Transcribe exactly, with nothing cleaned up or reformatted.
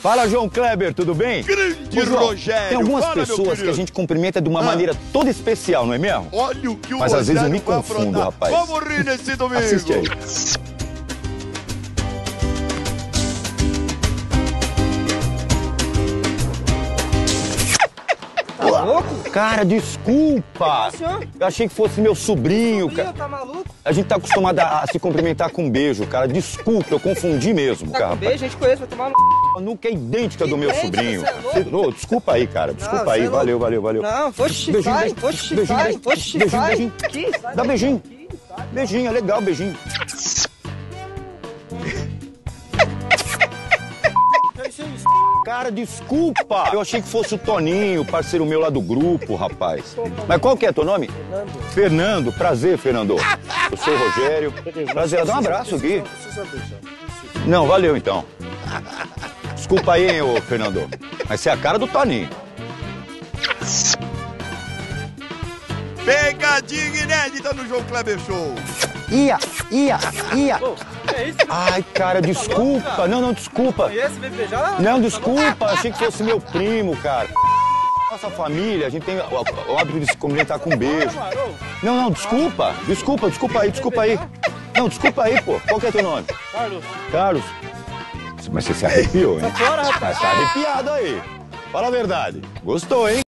Fala, João Kleber, tudo bem? Grande Ô, João, Rogério! tem algumas Fala, meu pessoas querido. que a gente cumprimenta de uma Ah. maneira toda especial, não é mesmo? Olha o que o Mas às vezes eu me Rogério vai confundo, aprontar. rapaz. Vamos rir nesse domingo. Assiste aí. Tá louco? Cara, desculpa! senhor? Eu achei que fosse meu sobrinho, Ih, cara. tá maluco? A gente tá acostumado a, a se cumprimentar com um beijo, cara. Desculpa, eu confundi mesmo, Tá cara. com beijo, a gente conhece, vai tomar no... A nuca é idêntica Que do meu idêntica, sobrinho. você é louco? Ô, desculpa aí, cara. Desculpa Não, aí. você é louco. Valeu, valeu, valeu. Não, oxi, Beijinho, vai, beijinho, oxi, beijinho, vai, beijinho, oxi, beijinho, vai. beijinho. Que? Sai Dá daqui, beijinho. sai. Beijinho, é legal, beijinho. Cara, desculpa! Eu achei que fosse o Toninho, parceiro meu lá do grupo, rapaz. Mas qual que é teu nome? Fernando. Fernando. Prazer, Fernando. Eu sou o Rogério. Prazer, dá um abraço aqui. Não, valeu então. Desculpa aí, hein, ô Fernando. Mas você é a cara do Toninho. Pegadinha inédita no João Kleber Show. Ia, ia, ia. É isso? Ai, cara, desculpa. Não, não, desculpa. E esse veio beijar? Não, desculpa. Achei que fosse meu primo, cara. Nossa família, a gente tem o, o hábito de se cumprimentar com um beijo. Não, não, desculpa. Desculpa, desculpa aí, desculpa aí. Não, desculpa aí, pô. Qual que é teu nome? Carlos. Carlos. Mas você se arrepiou, hein? Fora, rapaz. Mas tá arrepiado aí. Fala a verdade. Gostou, hein?